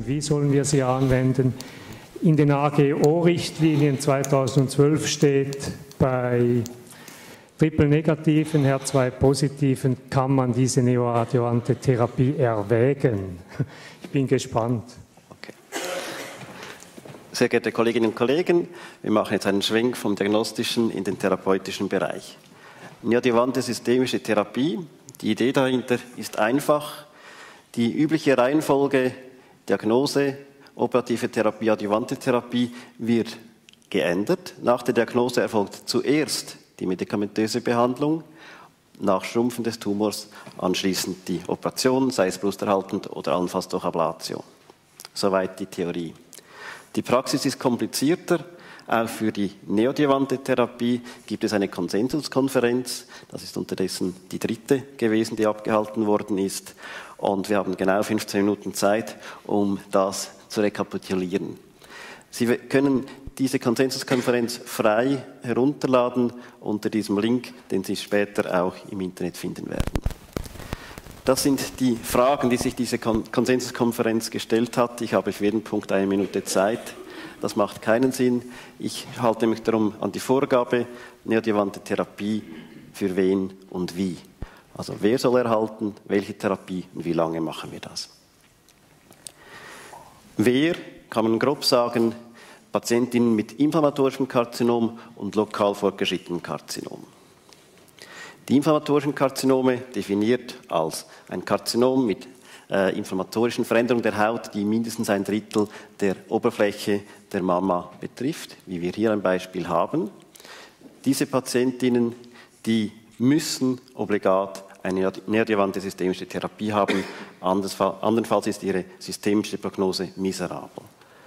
und wie sollen wir sie anwenden. In den AGO-Richtlinien 2012 steht, bei Triple-negativen, HER2-positiven kann man diese neoadjuvante Therapie erwägen. Ich bin gespannt. Okay. Sehr geehrte Kolleginnen und Kollegen, wir machen jetzt einen Schwenk vom diagnostischen in den therapeutischen Bereich. Neoadjuvante systemische Therapie, die Idee dahinter ist einfach. Die übliche Reihenfolge Diagnose, operative Therapie, adjuvante Therapie wird geändert. Nach der Diagnose erfolgt zuerst die medikamentöse Behandlung, nach Schrumpfen des Tumors anschließend die Operation, sei es brusterhaltend oder allenfalls durch Ablation. Soweit die Theorie. Die Praxis ist komplizierter. Auch für die neoadjuvante Therapie gibt es eine Konsensuskonferenz. Das ist unterdessen die dritte gewesen, die abgehalten worden ist. Und wir haben genau 15 Minuten Zeit, um das zu rekapitulieren. Sie können diese Konsensuskonferenz frei herunterladen unter diesem Link, den Sie später auch im Internet finden werden. Das sind die Fragen, die sich diese Konsensuskonferenz gestellt hat. Ich habe für jeden Punkt 1 Minute Zeit. Das macht keinen Sinn. Ich halte mich darum an die Vorgabe, neoadjuvante Therapie für wen und wie. Also wer soll erhalten, welche Therapie und wie lange machen wir das. Wer, kann man grob sagen, Patientinnen mit inflammatorischem Karzinom und lokal fortgeschrittenem Karzinom. Die inflammatorischen Karzinome definiert als ein Karzinom mit inflammatorischen Veränderungen der Haut, die mindestens 1/3 der Oberfläche der Mama betrifft, wie wir hier ein Beispiel haben. Diese Patientinnen, die müssen obligat eine neoadjuvante systemische Therapie haben, andernfalls ist ihre systemische Prognose miserabel.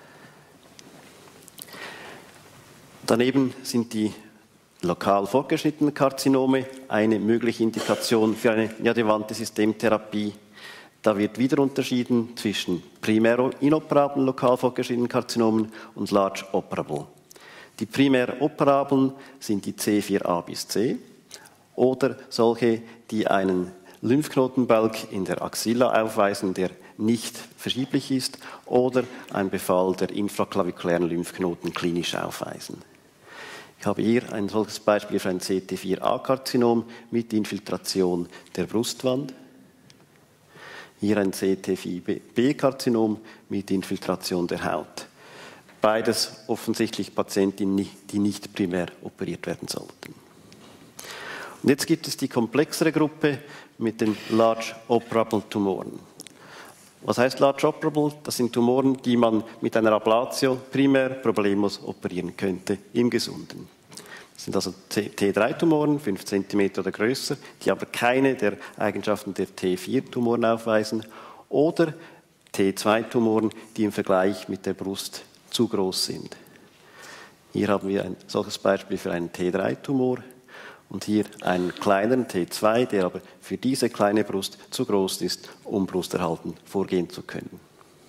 Daneben sind die lokal fortgeschrittenen Karzinome eine mögliche Indikation für eine neoadjuvante Systemtherapie. Da wird wieder unterschieden zwischen primär inoperablen lokal fortgeschrittenen Karzinomen und large operable. Die primär operablen sind die C4a bis C oder solche, die einen Lymphknotenbalg in der Axilla aufweisen, der nicht verschieblich ist, oder einen Befall der infraklavikulären Lymphknoten klinisch aufweisen. Ich habe hier ein solches Beispiel für ein CT4a-Karzinom mit Infiltration der Brustwand. Hier ein CT4b-Karzinom mit Infiltration der Haut. Beides offensichtlich Patientinnen, die nicht primär operiert werden sollten. Und jetzt gibt es die komplexere Gruppe mit den Large Operable Tumoren. Was heißt Large Operable? Das sind Tumoren, die man mit einer Ablatio primär problemlos operieren könnte im Gesunden. Das sind also T3-Tumoren, 5 cm oder größer, die aber keine der Eigenschaften der T4-Tumoren aufweisen, oder T2-Tumoren, die im Vergleich mit der Brust zu groß sind. Hier haben wir ein solches Beispiel für einen T3-Tumor und hier einen kleineren T2, der aber für diese kleine Brust zu groß ist, um brusterhaltend vorgehen zu können.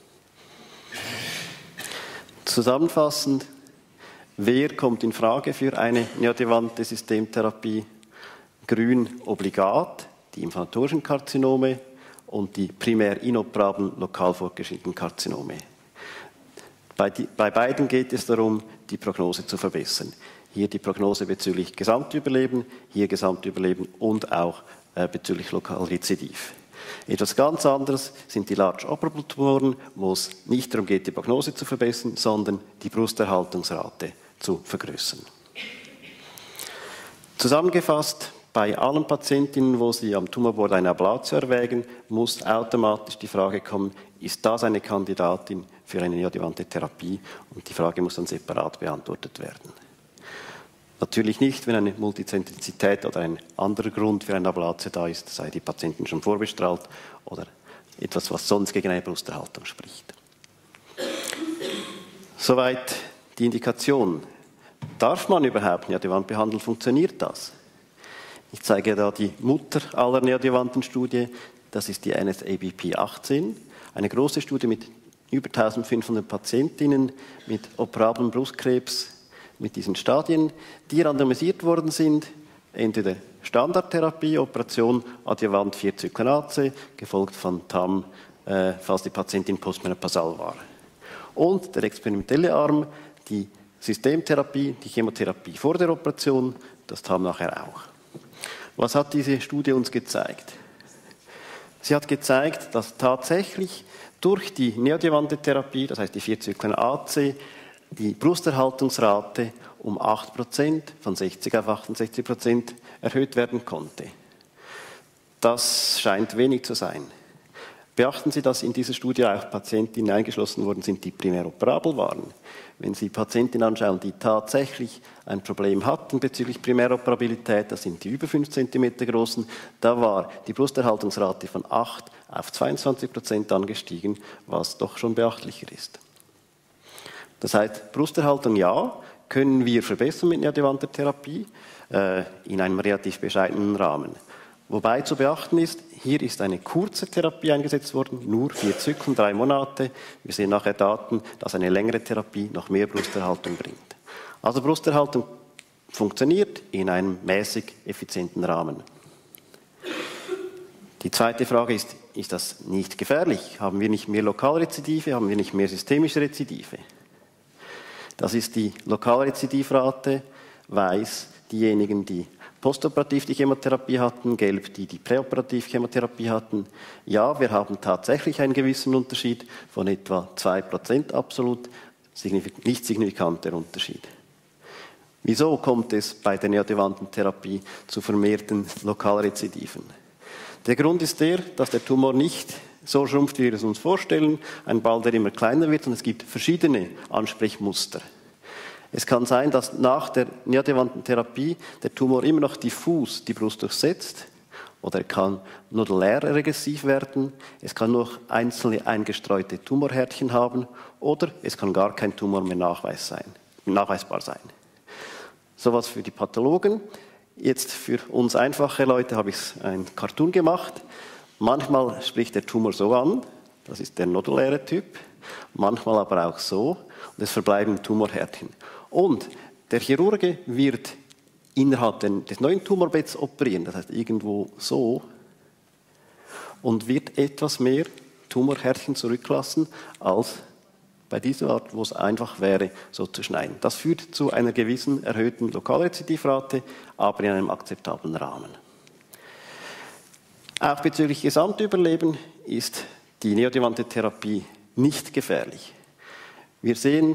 Zusammenfassend: Wer kommt in Frage für eine neoadjuvante Systemtherapie? Grün obligat, die inflammatorischen Karzinome und die primär inoperablen lokal fortgeschrittenen Karzinome. Bei beiden geht es darum, die Prognose zu verbessern. Hier die Prognose bezüglich Gesamtüberleben, hier Gesamtüberleben und auch bezüglich Lokalrezidiv. Etwas ganz anderes sind die Large Operable Tumoren, wo es nicht darum geht, die Prognose zu verbessern, sondern die Brusterhaltungsrate zu vergrößern. Zusammengefasst, bei allen Patientinnen, wo Sie am Tumorboard eine Ablatio erwägen, muss automatisch die Frage kommen, ist das eine Kandidatin für eine neoadjuvante Therapie? Und die Frage muss dann separat beantwortet werden. Natürlich nicht, wenn eine Multizentrizität oder ein anderer Grund für eine Ablatio da ist, sei die Patientin schon vorbestrahlt oder etwas, was sonst gegen eine Brusterhaltung spricht. Soweit die Indikation. Darf man überhaupt neoadjuvant behandeln? Funktioniert das? Ich zeige da die Mutter aller neoadjuvanten Studie. Das ist die NSABP 18. Eine große Studie mit über 1500 Patientinnen mit operablem Brustkrebs mit diesen Stadien, die randomisiert worden sind, entweder Standardtherapie, Operation, Adjuvant 4-Zyklin-AC, gefolgt von TAM falls die Patientin postmenopausal war. Und der experimentelle Arm, die Systemtherapie, die Chemotherapie vor der Operation, das kam nachher auch. Was hat diese Studie uns gezeigt? Sie hat gezeigt, dass tatsächlich durch die neoadjuvante Therapie, das heißt die 4 Zyklen AC, die Brusterhaltungsrate um 8%, von 60 auf 68% erhöht werden konnte. Das scheint wenig zu sein. Beachten Sie, dass in dieser Studie auch Patientinnen eingeschlossen worden sind, die primär operabel waren. Wenn Sie Patientinnen anschauen, die tatsächlich ein Problem hatten bezüglich Primäroperabilität, das sind die über 5 cm großen, da war die Brusterhaltungsrate von 8 auf 22% angestiegen, was doch schon beachtlicher ist. Das heißt, Brusterhaltung ja, können wir verbessern mit neoadjuvanter Therapie in einem relativ bescheidenen Rahmen. Wobei zu beachten ist, hier ist eine kurze Therapie eingesetzt worden, nur 4 Zyklen, 3 Monate. Wir sehen nachher Daten, dass eine längere Therapie noch mehr Brusterhaltung bringt. Also Brusterhaltung funktioniert in einem mäßig effizienten Rahmen. Die zweite Frage ist das nicht gefährlich? Haben wir nicht mehr Lokalrezidive? Haben wir nicht mehr systemische Rezidive? Das ist die Lokalrezidivrate, weiß diejenigen, die postoperativ die Chemotherapie hatten, gelb die präoperativ Chemotherapie hatten. Ja, wir haben tatsächlich einen gewissen Unterschied von etwa 2%, absolut nicht signifikanter Unterschied. Wieso kommt es bei der neoadjuvanten Therapie zu vermehrten Lokalrezidiven? Der Grund ist der, dass der Tumor nicht so schrumpft, wie wir es uns vorstellen, ein Ball, der immer kleiner wird, und es gibt verschiedene Ansprechmuster. Es kann sein, dass nach der neoadjuvanten Therapie der Tumor immer noch diffus die Brust durchsetzt, oder er kann nodulär regressiv werden, es kann noch einzelne eingestreute Tumorhärtchen haben, oder es kann gar kein Tumor mehr nachweisbar sein. Sowas für die Pathologen. Jetzt für uns einfache Leute habe ich ein Cartoon gemacht. Manchmal spricht der Tumor so an, das ist der noduläre Typ, manchmal aber auch so, und es verbleiben Tumorhärtchen. Und der Chirurge wird innerhalb des neuen Tumorbetts operieren, das heißt irgendwo so, und wird etwas mehr Tumorhärtchen zurücklassen als bei dieser Art, wo es einfach wäre, so zu schneiden. Das führt zu einer gewissen erhöhten Lokalrezidivrate, aber in einem akzeptablen Rahmen. Auch bezüglich Gesamtüberleben ist die neoadjuvante Therapie nicht gefährlich. Wir sehen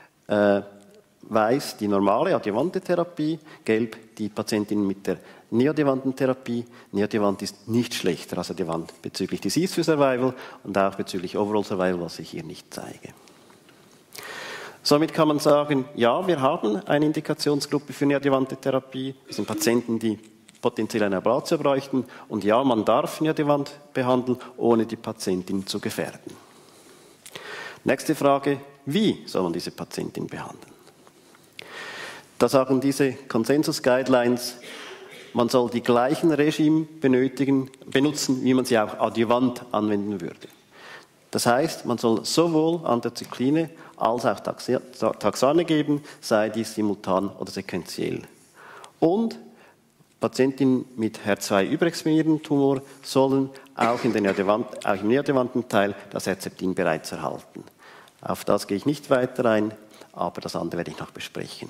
weiß die normale adjuvante Therapie, gelb die Patientin mit der neoadjuvanten Therapie. Neoadjuvant ist nicht schlechter als adjuvant bezüglich Disease für Survival und auch bezüglich Overall Survival, was ich hier nicht zeige. Somit kann man sagen, ja, wir haben eine Indikationsgruppe für neoadjuvante Therapie. Das sind Patienten, die potenziell eine Ablatio bräuchten. Und ja, man darf neoadjuvant behandeln, ohne die Patientin zu gefährden. Nächste Frage, wie soll man diese Patientin behandeln? Da sagen diese Konsensus-Guidelines, man soll die gleichen Regime benutzen, wie man sie auch adjuvant anwenden würde. Das heißt, man soll sowohl Anthrazykline als auch Taxane geben, sei dies simultan oder sequenziell. Und Patientinnen mit HER2-überexponierten Tumor sollen auch im neoadjuvanten Teil das Herceptin bereits erhalten. Auf das gehe ich nicht weiter ein, aber das andere werde ich noch besprechen.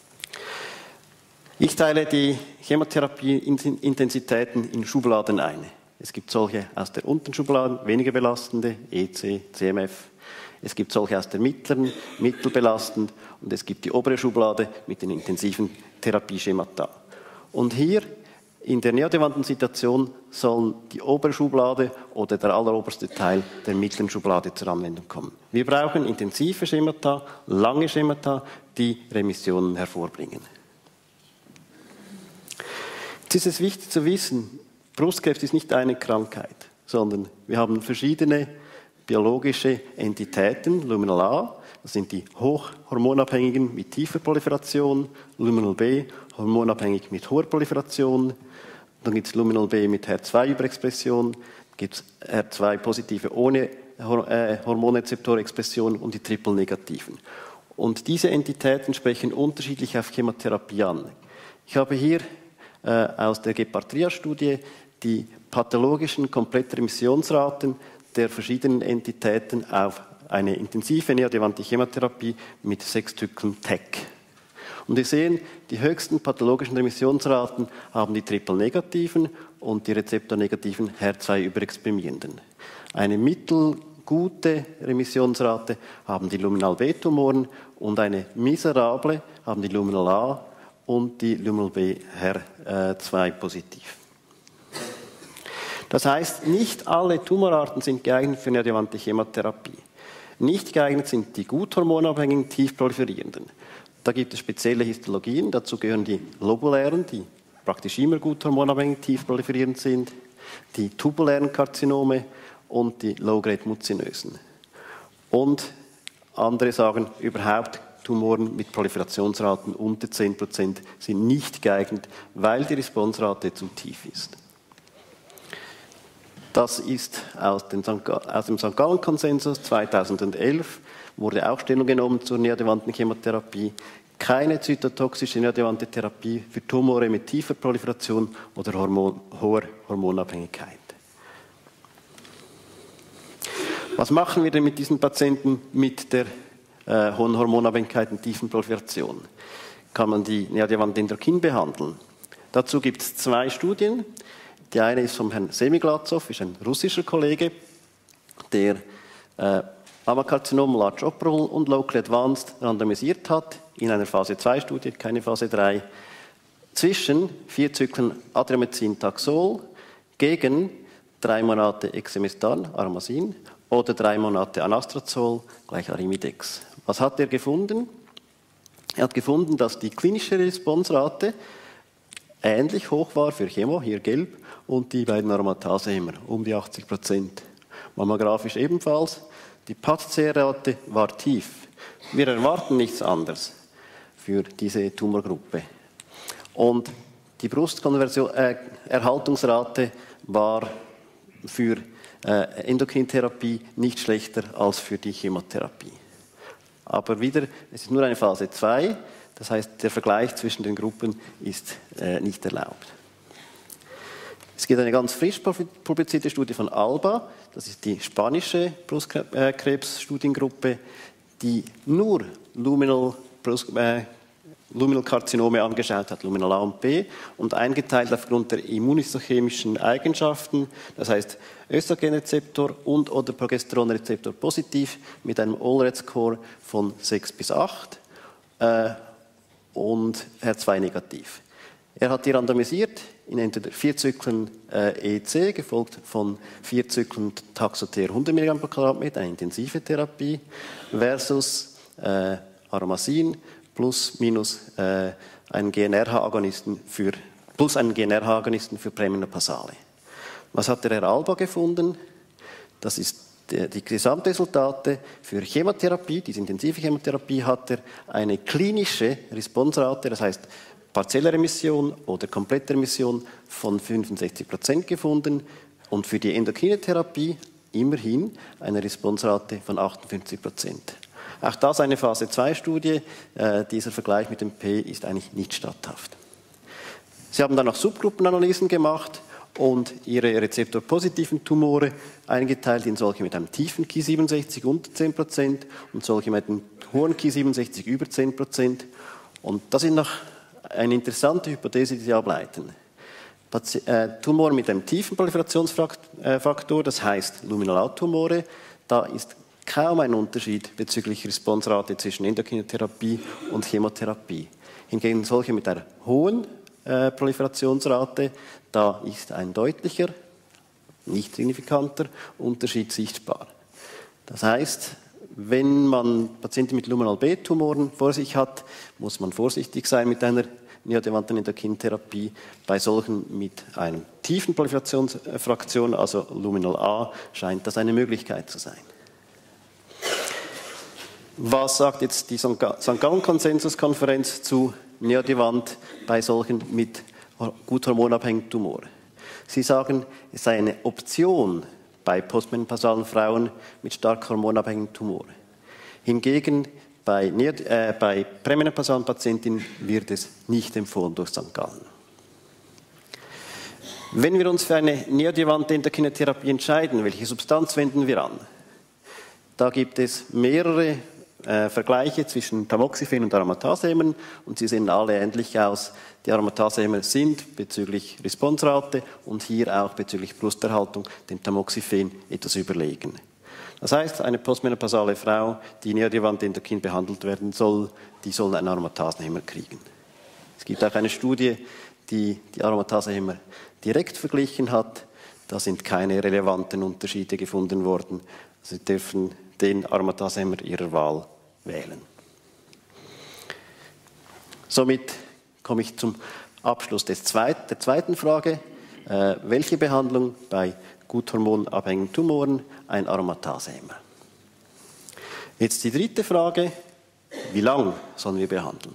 Ich teile die Chemotherapie-Intensitäten in Schubladen ein. Es gibt solche aus der unteren Schublade, weniger belastende, EC, CMF. Es gibt solche aus der mittleren, mittelbelastend, und es gibt die obere Schublade mit den intensiven Therapieschemata. Und hier in der neoadjuvanten Situation sollen die obere Schublade oder der alleroberste Teil der mittleren Schublade zur Anwendung kommen. Wir brauchen intensive Schemata, lange Schemata, die Remissionen hervorbringen. Jetzt ist es wichtig zu wissen, Brustkrebs ist nicht eine Krankheit, sondern wir haben verschiedene biologische Entitäten, Luminal A, das sind die hochhormonabhängigen mit tiefer Proliferation, Luminal B, hormonabhängig mit hoher Proliferation, dann gibt es Luminal B mit HER2-Überexpression, gibt es HER2-positive ohne Hormonrezeptorexpression und die Triple-Negativen. Und diese Entitäten sprechen unterschiedlich auf Chemotherapie an. Ich habe hier aus der Gepard-Trias-Studie die pathologischen Komplettemissionsraten der verschiedenen Entitäten auf eine intensive neoadjuvante Chemotherapie mit 6 Zyklen TEC. Und wir sehen, die höchsten pathologischen Remissionsraten haben die triple-negativen und die rezeptornegativen HER2-überexprimierenden. Eine mittelgute Remissionsrate haben die Luminal-B-Tumoren und eine miserable haben die Luminal-A und die Luminal-B HER2-positiv. Das heißt, nicht alle Tumorarten sind geeignet für neoadjuvante Chemotherapie. Nicht geeignet sind die gut hormonabhängigen, tief proliferierenden. Da gibt es spezielle Histologien, dazu gehören die lobulären, die praktisch immer gut hormonabhängig, tief proliferierend sind, die tubulären Karzinome und die low-grade-muzinösen. Und andere sagen, überhaupt Tumoren mit Proliferationsraten unter 10% sind nicht geeignet, weil die Responsrate zu tief ist. Das ist aus dem St. Gallen-Konsensus 2011, wurde auch Stellung genommen zur neoadjuvanten Chemotherapie. Keine zytotoxische neoadjuvante Therapie für Tumore mit tiefer Proliferation oder hoher Hormonabhängigkeit. Was machen wir denn mit diesen Patienten mit der hohen Hormonabhängigkeit und tiefen Proliferation? Kann man die neoadjuvant Endokin behandeln? Dazu gibt es 2 Studien. Die eine ist vom Herrn Semiglatzow, ist ein russischer Kollege, der Mammakarzinom, Large Operable und Locally Advanced randomisiert hat in einer Phase-2-Studie, keine Phase 3, zwischen 4 Zyklen Adriamycin-Taxol gegen 3 Monate Exemestan, Aramasin, oder 3 Monate Anastrozol gleich Arimidex. Was hat er gefunden? Er hat gefunden, dass die klinische Responsrate ähnlich hoch war für Chemo, hier gelb, und die beiden Aromatase-Hämmer, um die 80%. Mammografisch ebenfalls. Die PAT-CR-Rate war tief. Wir erwarten nichts anderes für diese Tumorgruppe. Und die Brustkonversion-Erhaltungsrate war für Endokrintherapie nicht schlechter als für die Chemotherapie. Aber wieder, es ist nur eine Phase 2, das heißt, der Vergleich zwischen den Gruppen ist nicht erlaubt. Es gibt eine ganz frisch publizierte Studie von ALBA, das ist die spanische Brustkrebsstudiengruppe, die nur Luminal-Karzinome angeschaut hat, Luminal A und B, und eingeteilt aufgrund der immunistochemischen Eigenschaften, das heißt Östrogenrezeptor und oder Progesteronrezeptor positiv mit einem All-Red-Score von 6 bis 8 und HER2 negativ. Er hat die randomisiert in entweder 4 Zyklen EC, gefolgt von 4 Zyklen Taxoter 100 mg pro Quadratmeter, eine intensive Therapie, versus Aramasin plus minus einen GNRH-Agonisten für Prämenopausale. Was hat der Herr Alba gefunden? Das ist die Gesamtresultate für Chemotherapie, diese intensive Chemotherapie, hat er eine klinische Responsrate, das heißt partielle Remission oder komplette Remission von 65% gefunden und für die endokrine Therapie immerhin eine Responsrate von 58%. Auch das eine Phase-2-Studie, dieser Vergleich mit dem P ist eigentlich nicht statthaft. Sie haben dann noch Subgruppenanalysen gemacht und ihre rezeptorpositiven Tumore eingeteilt in solche mit einem tiefen Ki67 unter 10% und solche mit einem hohen Ki67 über 10%. Und das ist noch eine interessante Hypothese, die Sie ableiten. Tumore mit einem tiefen Proliferationsfaktor, das heißt Luminal-A-Tumore, da ist kaum ein Unterschied bezüglich Responsrate zwischen Endokrintherapie und Chemotherapie. Hingegen solche mit einer hohen Proliferationsrate, da ist ein deutlicher, nicht signifikanter Unterschied sichtbar. Das heißt, wenn man Patienten mit Luminal-B-Tumoren vor sich hat, muss man vorsichtig sein mit einer neoadjuvanten Endokrin-Therapie. Bei solchen mit einer tiefen Proliferationsfraktion, also Luminal-A, scheint das eine Möglichkeit zu sein. Was sagt jetzt die St. Gallen-Konsensuskonferenz zu neoadjuvant bei solchen mit gut hormonabhängigen Tumoren? Sie sagen, es sei eine Option bei postmenopausalen Frauen mit stark hormonabhängigen Tumoren. Hingegen bei prämenopausalen Patientinnen wird es nicht empfohlen durch St. Gallen. Wenn wir uns für eine neoadjuvante endokrine Therapie entscheiden, welche Substanz wenden wir an? Da gibt es mehrere Vergleiche zwischen Tamoxifen und Aromatasehämmern und sie sehen alle ähnlich aus. Die Aromatasehämmer sind bezüglich Responserate und hier auch bezüglich Brusterhaltung dem Tamoxifen etwas überlegen. Das heißt, eine postmenopausale Frau, die neoadjuvant endokrin behandelt werden soll, die soll einen Aromatasehämmer kriegen. Es gibt auch eine Studie, die die Aromatasehämmer direkt verglichen hat. Da sind keine relevanten Unterschiede gefunden worden. Sie dürfen den Aromatasehämmer ihrer Wahl wählen. Somit komme ich zum Abschluss der zweiten Frage. Welche Behandlung bei gut hormonabhängigen Tumoren? Ein Aromatasehämmer. Jetzt die dritte Frage. Wie lang sollen wir behandeln?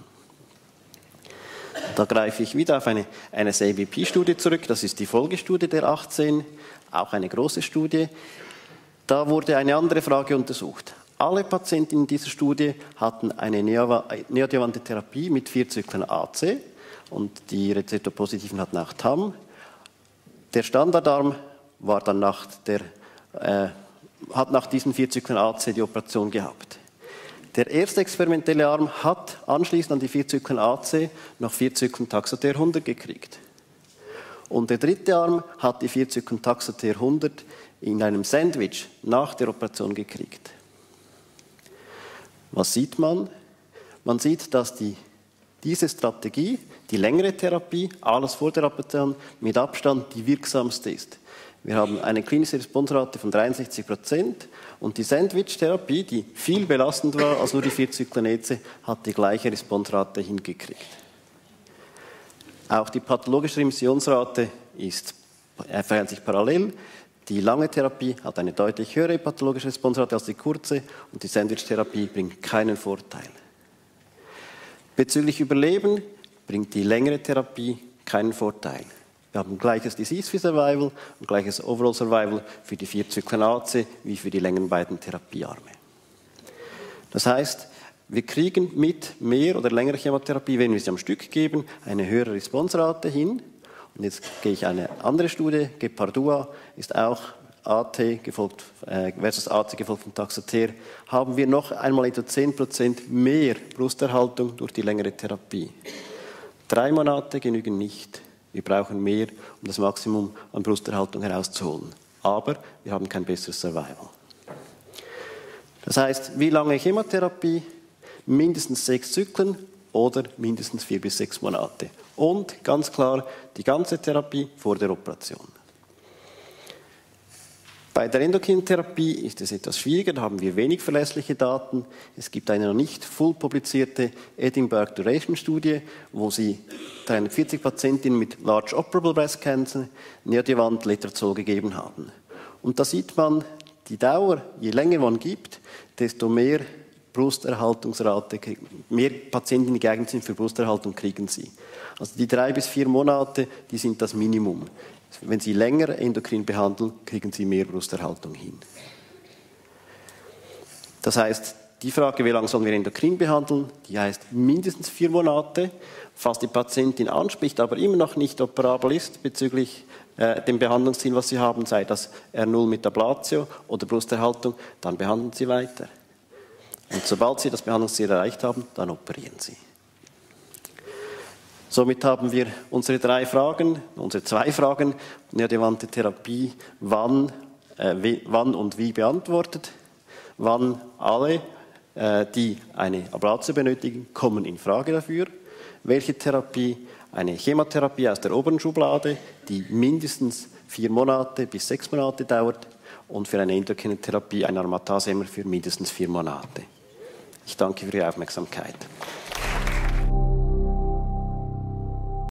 Da greife ich wieder auf eine NSABP-Studie zurück. Das ist die Folgestudie der 18, auch eine große Studie. Da wurde eine andere Frage untersucht. Alle Patienten in dieser Studie hatten eine neoadjuvante Therapie mit 4 Zyklen AC und die Rezeptorpositiven hatten auch TAM. Der Standardarm war dann hat nach diesen 4 Zyklen AC die Operation gehabt. Der erste experimentelle Arm hat anschließend an die 4 Zyklen AC noch 4 Zyklen Taxotere 100 gekriegt. Und der dritte Arm hat die 4 Zyklen Taxotere 100 in einem Sandwich nach der Operation gekriegt. Was sieht man? Man sieht, dass diese Strategie, die längere Therapie, alles vor der Operation, mit Abstand die wirksamste ist. Wir haben eine klinische Responserate von 63% und die Sandwich-Therapie, die viel belastend war als nur die 4 Zyklen EC, hat die gleiche Responserate hingekriegt. Auch die pathologische Remissionsrate verhält sich parallel. Die lange Therapie hat eine deutlich höhere pathologische Responserate als die kurze und die Sandwich-Therapie bringt keinen Vorteil. Bezüglich Überleben bringt die längere Therapie keinen Vorteil. Wir haben gleiches Disease-Free Survival und gleiches Overall Survival für die 4 Zyklen AC wie für die längeren beiden Therapiearme. Das heißt, wir kriegen mit mehr oder längerer Chemotherapie, wenn wir sie am Stück geben, eine höhere Responserate hin. Und jetzt gehe ich eine andere Studie, Gepardua, ist auch AT gefolgt, versus AC gefolgt von Taxotere, haben wir noch einmal etwa 10% mehr Brusterhaltung durch die längere Therapie. 3 Monate genügen nicht. Wir brauchen mehr, um das Maximum an Brusterhaltung herauszuholen. Aber wir haben kein besseres Survival. Das heißt, wie lange Chemotherapie? Mindestens 6 Zyklen oder mindestens 4 bis 6 Monate. Und ganz klar, die ganze Therapie vor der Operation. Bei der Endokrintherapie ist es etwas schwieriger, da haben wir wenig verlässliche Daten. Es gibt eine noch nicht voll publizierte Edinburgh Duration Studie, wo sie 340 Patientinnen mit Large Operable Breast Cancer neoadjuvant Letrozol gegeben haben. Und da sieht man, die Dauer, je länger man gibt, desto mehr Brusterhaltungsrate, mehr Patienten, die geeignet sind für Brusterhaltung, kriegen sie. Also die 3 bis 4 Monate, die sind das Minimum. Wenn Sie länger endokrin behandeln, kriegen Sie mehr Brusterhaltung hin. Das heißt, die Frage, wie lange sollen wir endokrin behandeln, die heißt mindestens 4 Monate. Falls die Patientin anspricht, aber immer noch nicht operabel ist bezüglich dem Behandlungsziel, was Sie haben, sei das R0 mit Ablatio oder Brusterhaltung, dann behandeln Sie weiter. Und sobald Sie das Behandlungsziel erreicht haben, dann operieren Sie. Somit haben wir unsere 2 Fragen, neoadjuvante Therapie, wann und wie beantwortet. Wann alle, die eine Ablatio benötigen, kommen in Frage dafür. Welche Therapie? Eine Chemotherapie aus der oberen Schublade, die mindestens 4 Monate bis 6 Monate dauert und für eine endokrine Therapie ein Aromatasehämmer für mindestens 4 Monate. Ich danke für Ihre Aufmerksamkeit.